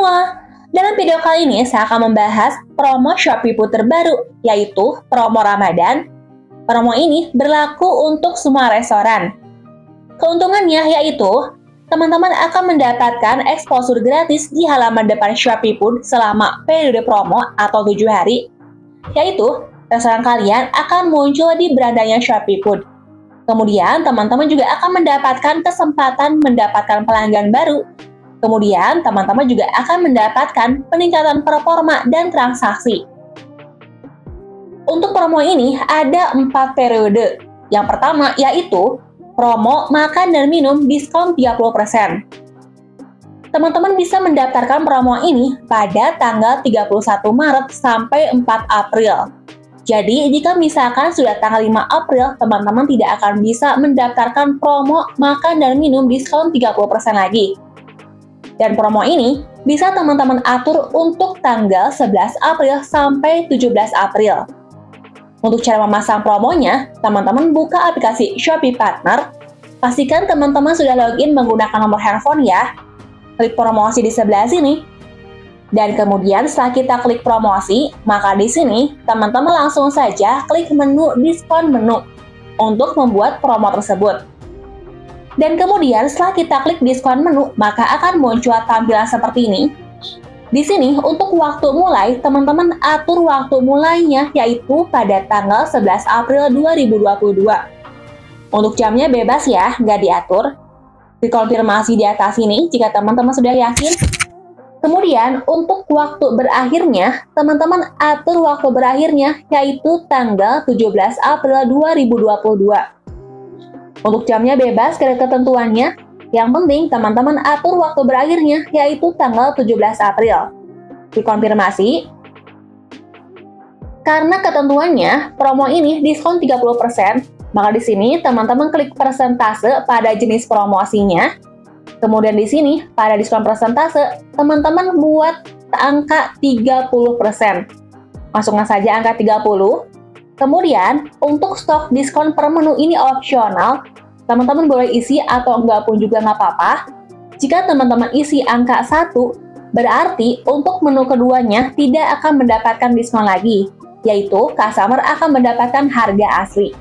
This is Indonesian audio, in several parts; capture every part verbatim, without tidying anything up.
semua, dalam video kali ini saya akan membahas promo ShopeeFood terbaru, yaitu promo Ramadan. Promo ini berlaku untuk semua restoran. Keuntungannya yaitu, teman-teman akan mendapatkan exposure gratis di halaman depan ShopeeFood selama periode promo atau tujuh hari, yaitu restoran kalian akan muncul di berandanya ShopeeFood. Kemudian, teman-teman juga akan mendapatkan kesempatan mendapatkan pelanggan baru. Kemudian, teman-teman juga akan mendapatkan peningkatan performa dan transaksi. Untuk promo ini ada empat periode. Yang pertama yaitu promo makan dan minum diskon tiga puluh persen. Teman-teman bisa mendaftarkan promo ini pada tanggal tiga puluh satu Maret sampai empat April. Jadi, jika misalkan sudah tanggal lima April, teman-teman tidak akan bisa mendaftarkan promo makan dan minum diskon tiga puluh persen lagi. Dan promo ini bisa teman-teman atur untuk tanggal sebelas April sampai tujuh belas April. Untuk cara memasang promonya, teman-teman buka aplikasi Shopee Partner. Pastikan teman-teman sudah login menggunakan nomor handphone ya. Klik promosi di sebelah sini. Dan kemudian setelah kita klik promosi, maka di sini teman-teman langsung saja klik menu diskon menu untuk membuat promo tersebut. Dan kemudian setelah kita klik diskon menu, maka akan muncul tampilan seperti ini. Di sini untuk waktu mulai, teman-teman atur waktu mulainya yaitu pada tanggal sebelas April dua ribu dua puluh dua. Untuk jamnya bebas ya, nggak diatur. Dikonfirmasi di atas ini jika teman-teman sudah yakin. Kemudian untuk waktu berakhirnya, teman-teman atur waktu berakhirnya yaitu tanggal tujuh belas April dua ribu dua puluh dua. Untuk jamnya bebas dari ketentuannya, yang penting teman-teman atur waktu berakhirnya yaitu tanggal tujuh belas April. Dikonfirmasi. Karena ketentuannya, promo ini diskon tiga puluh persen, maka di sini teman-teman klik persentase pada jenis promosinya. Kemudian di sini pada diskon persentase, teman-teman buat angka tiga puluh persen. Masukkan saja angka tiga puluh. Kemudian, untuk stok diskon per menu ini opsional, teman-teman boleh isi atau enggak pun juga nggak apa-apa. Jika teman-teman isi angka satu, berarti untuk menu keduanya tidak akan mendapatkan diskon lagi, yaitu customer akan mendapatkan harga asli.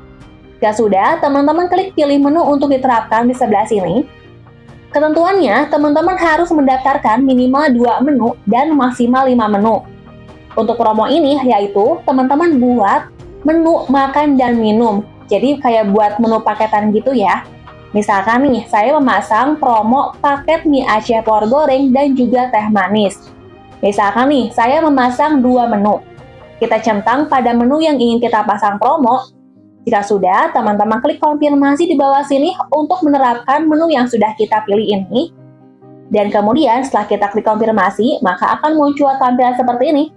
Jika sudah, teman-teman klik pilih menu untuk diterapkan di sebelah sini. Ketentuannya, teman-teman harus mendaftarkan minimal dua menu dan maksimal lima menu. Untuk promo ini yaitu teman-teman buat menu makan dan minum. Jadi kayak buat menu paketan gitu ya. Misalkan nih, saya memasang promo paket mie Aceh telur goreng dan juga teh manis. Misalkan nih, saya memasang dua menu. Kita centang pada menu yang ingin kita pasang promo. Jika sudah, teman-teman klik konfirmasi di bawah sini untuk menerapkan menu yang sudah kita pilih ini. Dan kemudian setelah kita klik konfirmasi, maka akan muncul tampilan seperti ini.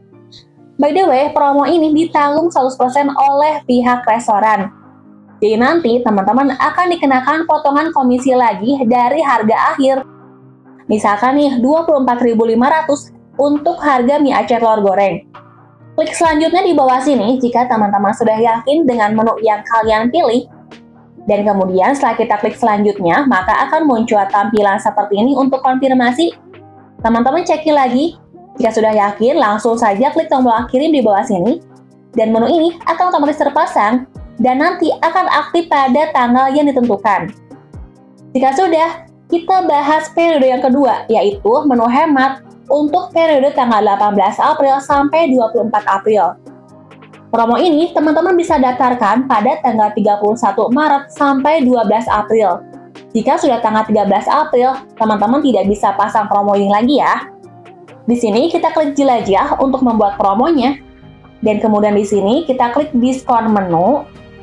By the way, promo ini ditanggung seratus persen oleh pihak restoran. Jadi nanti teman-teman akan dikenakan potongan komisi lagi dari harga akhir. Misalkan nih dua puluh empat ribu lima ratus untuk harga mie Aceh telur goreng. Klik selanjutnya di bawah sini jika teman-teman sudah yakin dengan menu yang kalian pilih. Dan kemudian setelah kita klik selanjutnya, maka akan muncul tampilan seperti ini untuk konfirmasi. Teman-teman cekin lagi. Jika sudah yakin, langsung saja klik tombol kirim di bawah sini. Dan menu ini akan otomatis terpasang dan nanti akan aktif pada tanggal yang ditentukan. Jika sudah, kita bahas periode yang kedua, yaitu menu hemat untuk periode tanggal delapan belas April sampai dua puluh empat April. Promo ini teman-teman bisa daftarkan pada tanggal tiga puluh satu Maret sampai dua belas April. Jika sudah tanggal tiga belas April, teman-teman tidak bisa pasang promo ini lagi ya. Di sini kita klik jelajah untuk membuat promonya. Dan kemudian di sini kita klik diskon menu.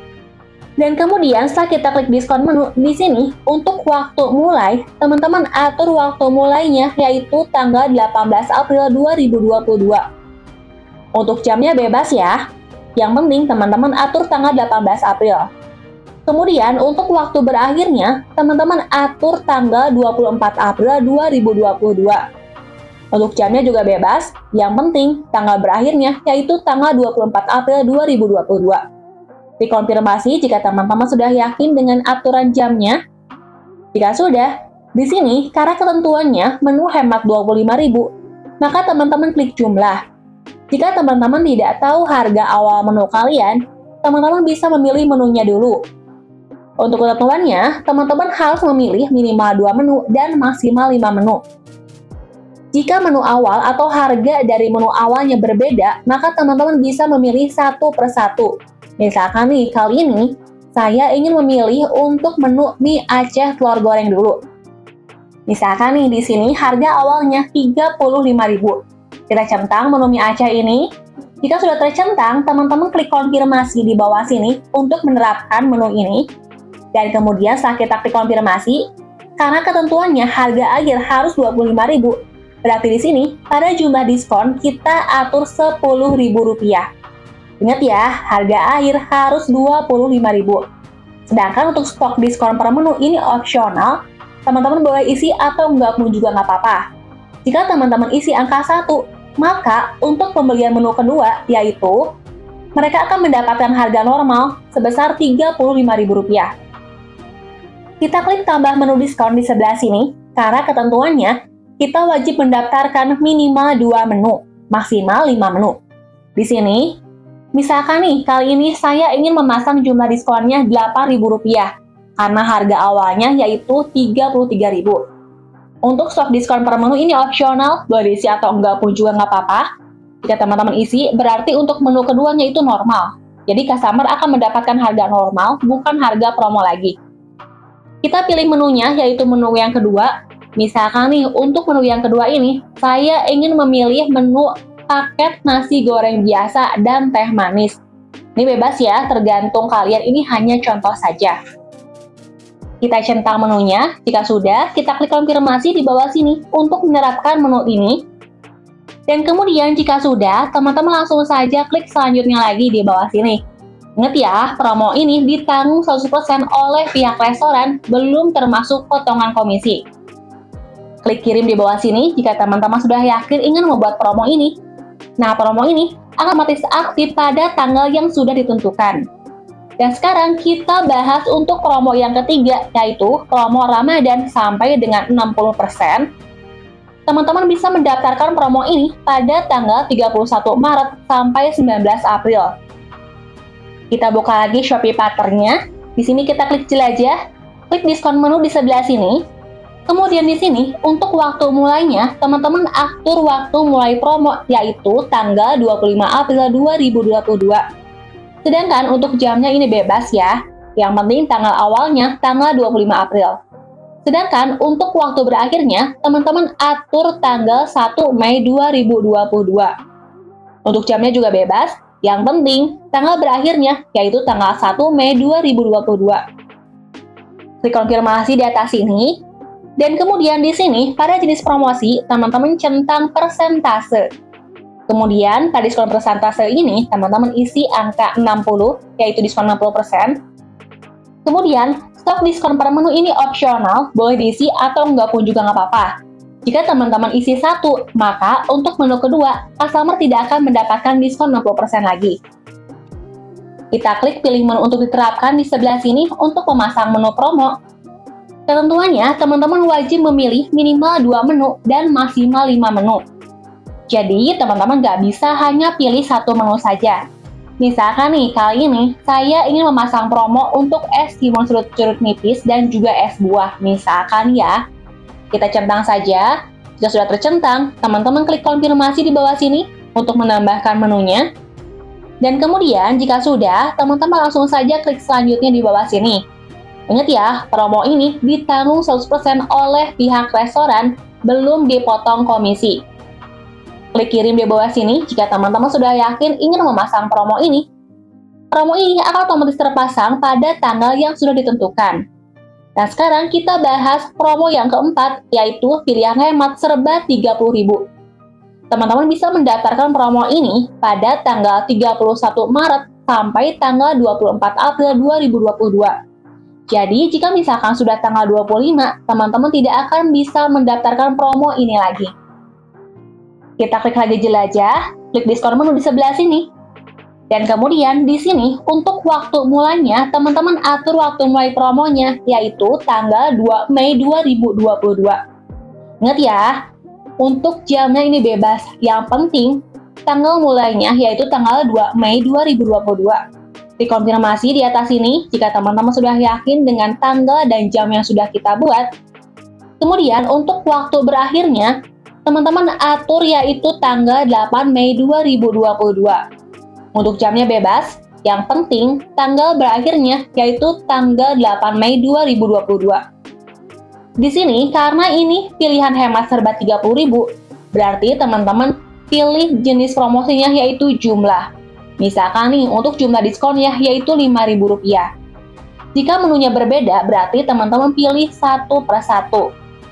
Dan kemudian setelah kita klik diskon menu, di sini untuk waktu mulai, teman-teman atur waktu mulainya yaitu tanggal delapan belas April dua ribu dua puluh dua. Untuk jamnya bebas ya. Yang penting teman-teman atur tanggal delapan belas April. Kemudian untuk waktu berakhirnya, teman-teman atur tanggal dua puluh empat April dua ribu dua puluh dua. Untuk jamnya juga bebas, yang penting tanggal berakhirnya yaitu tanggal dua puluh empat April dua ribu dua puluh dua. Dikonfirmasi jika teman-teman sudah yakin dengan aturan jamnya. Jika sudah, Di sini, karena ketentuannya menu hemat dua puluh lima ribu, maka teman-teman klik jumlah. Jika teman-teman tidak tahu harga awal menu kalian, teman-teman bisa memilih menunya dulu. Untuk ketentuannya, teman-teman harus memilih minimal dua menu dan maksimal lima menu. Jika menu awal atau harga dari menu awalnya berbeda, maka teman-teman bisa memilih satu per satu. Misalkan nih, kali ini saya ingin memilih untuk menu mie Aceh telur goreng dulu. Misalkan nih, di sini harga awalnya tiga puluh lima ribu. Kita centang menu mie Aceh ini. Jika sudah tercentang, teman-teman klik konfirmasi di bawah sini untuk menerapkan menu ini. Dan kemudian setelah kita klik konfirmasi, karena ketentuannya harga akhir harus dua puluh lima ribu, berarti di sini pada jumlah diskon kita atur sepuluh ribu rupiah. Ingat ya, harga akhir harus dua puluh lima ribu. Sedangkan untuk stok diskon per menu ini opsional, teman-teman boleh isi atau enggak pun juga nggak apa-apa. Jika teman-teman isi angka satu, maka untuk pembelian menu kedua, yaitu mereka akan mendapatkan harga normal sebesar tiga puluh lima ribu rupiah. Kita klik tambah menu diskon di sebelah sini, karena ketentuannya kita wajib mendaftarkan minimal dua menu, maksimal lima menu. Di sini, misalkan nih, kali ini saya ingin memasang jumlah diskonnya delapan ribu rupiah, karena harga awalnya yaitu tiga puluh tiga ribu. Untuk stok diskon per menu ini opsional, boleh diisi atau enggak pun juga nggak apa-apa. Jika teman-teman isi, berarti untuk menu keduanya itu normal. Jadi customer akan mendapatkan harga normal, bukan harga promo lagi. Kita pilih menunya, yaitu menu yang kedua. Misalkan nih, untuk menu yang kedua ini, saya ingin memilih menu paket nasi goreng biasa dan teh manis. Ini bebas ya, tergantung kalian, ini hanya contoh saja. Kita centang menunya, jika sudah, kita klik konfirmasi di bawah sini untuk menerapkan menu ini. Dan kemudian jika sudah, teman-teman langsung saja klik selanjutnya lagi di bawah sini. Ingat ya, promo ini ditanggung seratus persen oleh pihak restoran, belum termasuk potongan komisi. Klik kirim di bawah sini jika teman-teman sudah yakin ingin membuat promo ini. Nah, promo ini akan otomatis aktif pada tanggal yang sudah ditentukan. Dan sekarang kita bahas untuk promo yang ketiga, yaitu promo Ramadan sampai dengan enam puluh persen. Teman-teman bisa mendaftarkan promo ini pada tanggal tiga puluh satu Maret sampai sembilan belas April. Kita buka lagi Shopee Partner-nya. Di sini kita klik jelajah, klik diskon menu di sebelah sini. Kemudian di sini, untuk waktu mulainya, teman-teman atur waktu mulai promo, yaitu tanggal dua puluh lima April dua ribu dua puluh dua. Sedangkan untuk jamnya ini bebas ya, yang penting tanggal awalnya tanggal dua puluh lima April. Sedangkan untuk waktu berakhirnya, teman-teman atur tanggal satu Mei dua ribu dua puluh dua. Untuk jamnya juga bebas, yang penting tanggal berakhirnya yaitu tanggal satu Mei dua ribu dua puluh dua. Klik konfirmasi di atas sini. Dan kemudian di sini, pada jenis promosi, teman-teman centang persentase. Kemudian, pada diskon persentase ini, teman-teman isi angka enam puluh, yaitu diskon enam puluh persen. Kemudian, stok diskon per menu ini opsional, boleh diisi atau enggak pun juga nggak apa-apa. Jika teman-teman isi satu, maka untuk menu kedua, customer tidak akan mendapatkan diskon enam puluh persen lagi. Kita klik pilih menu untuk diterapkan di sebelah sini untuk memasang menu promo. Ketentuannya, teman-teman wajib memilih minimal dua menu dan maksimal lima menu. Jadi, teman-teman nggak bisa hanya pilih satu menu saja. Misalkan nih, kali ini saya ingin memasang promo untuk es timun serut-serut nipis dan juga es buah. Misalkan ya, kita centang saja. Jika sudah tercentang, teman-teman klik konfirmasi di bawah sini untuk menambahkan menunya. Dan kemudian, jika sudah, teman-teman langsung saja klik selanjutnya di bawah sini. Ingat ya, promo ini ditanggung seratus persen oleh pihak restoran, belum dipotong komisi. Klik kirim di bawah sini jika teman-teman sudah yakin ingin memasang promo ini. Promo ini akan otomatis terpasang pada tanggal yang sudah ditentukan. Nah, sekarang kita bahas promo yang keempat, yaitu pilihan hemat serba tiga puluh ribu. Teman-teman bisa mendaftarkan promo ini pada tanggal tiga puluh satu Maret sampai tanggal dua puluh empat April dua ribu dua puluh dua. Jadi, jika misalkan sudah tanggal dua puluh lima, teman-teman tidak akan bisa mendaftarkan promo ini lagi. Kita klik lagi jelajah, klik diskon menu di sebelah sini. Dan kemudian di sini untuk waktu mulanya, teman-teman atur waktu mulai promonya, yaitu tanggal dua Mei dua ribu dua puluh dua. Ingat ya, untuk jamnya ini bebas. Yang penting, tanggal mulainya yaitu tanggal dua Mei dua ribu dua puluh dua. Dikonfirmasi di atas ini jika teman-teman sudah yakin dengan tanggal dan jam yang sudah kita buat. Kemudian untuk waktu berakhirnya, teman-teman atur yaitu tanggal delapan Mei dua ribu dua puluh dua. Untuk jamnya bebas, yang penting tanggal berakhirnya yaitu tanggal delapan Mei dua ribu dua puluh dua. Di sini karena ini pilihan hemat serba tiga puluh ribu, berarti teman-teman pilih jenis promosinya yaitu jumlah. Misalkan nih untuk jumlah diskonnya yaitu lima ribu rupiah. Jika menunya berbeda, berarti teman-teman pilih satu per satu.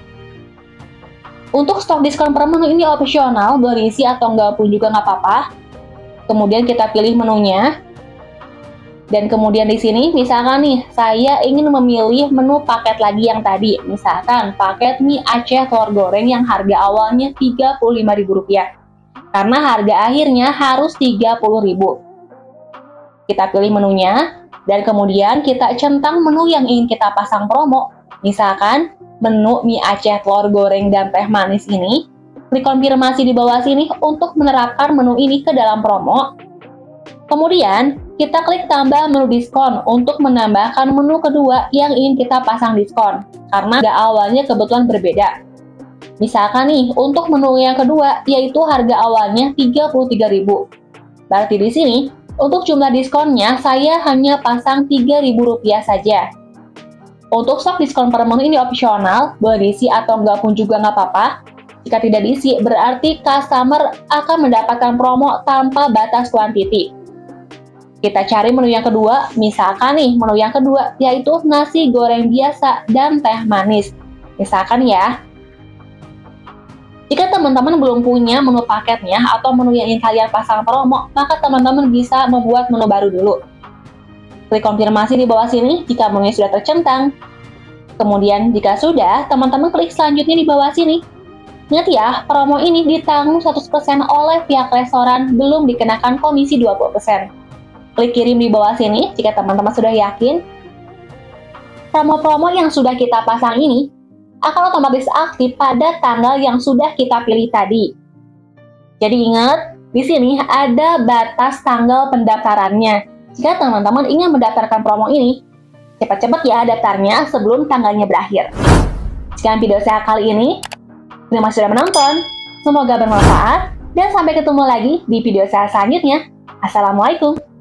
Untuk stok diskon per menu ini opsional, boleh isi atau enggak pun juga nggak apa-apa. Kemudian kita pilih menunya. Dan kemudian di sini misalkan nih, saya ingin memilih menu paket lagi yang tadi. Misalkan paket mie Aceh telur goreng yang harga awalnya tiga puluh lima ribu rupiah. Karena harga akhirnya harus tiga puluh ribu. Kita pilih menunya dan kemudian kita centang menu yang ingin kita pasang promo. Misalkan menu mie Aceh telur goreng dan teh manis ini. Klik konfirmasi di bawah sini untuk menerapkan menu ini ke dalam promo. Kemudian, kita klik tambah menu diskon untuk menambahkan menu kedua yang ingin kita pasang diskon, karena harga awalnya kebetulan berbeda. Misalkan nih, untuk menu yang kedua, yaitu harga awalnya tiga puluh tiga ribu. Berarti di sini, untuk jumlah diskonnya, saya hanya pasang tiga ribu rupiah saja. Untuk stok diskon per menu ini opsional, boleh diisi atau enggak pun juga nggak apa-apa. Jika tidak diisi, berarti customer akan mendapatkan promo tanpa batas kuantiti. Kita cari menu yang kedua, misalkan nih menu yang kedua yaitu nasi goreng biasa dan teh manis. Misalkan ya, jika teman-teman belum punya menu paketnya atau menu yang ingin kalian pasang promo, maka teman-teman bisa membuat menu baru dulu. Klik konfirmasi di bawah sini jika menunya sudah tercentang. Kemudian jika sudah, teman-teman klik selanjutnya di bawah sini. Ingat ya, promo ini ditanggung seratus persen oleh pihak restoran, belum dikenakan komisi dua puluh persen. Klik kirim di bawah sini jika teman-teman sudah yakin. Promo-promo yang sudah kita pasang ini akan otomatis aktif pada tanggal yang sudah kita pilih tadi. Jadi ingat, di sini ada batas tanggal pendaftarannya. Jika teman-teman ingin mendaftarkan promo ini, cepat-cepat ya daftarnya sebelum tanggalnya berakhir. Sekian video saya kali ini. Terima kasih sudah menonton, semoga bermanfaat, dan sampai ketemu lagi di video saya selanjutnya. Assalamualaikum.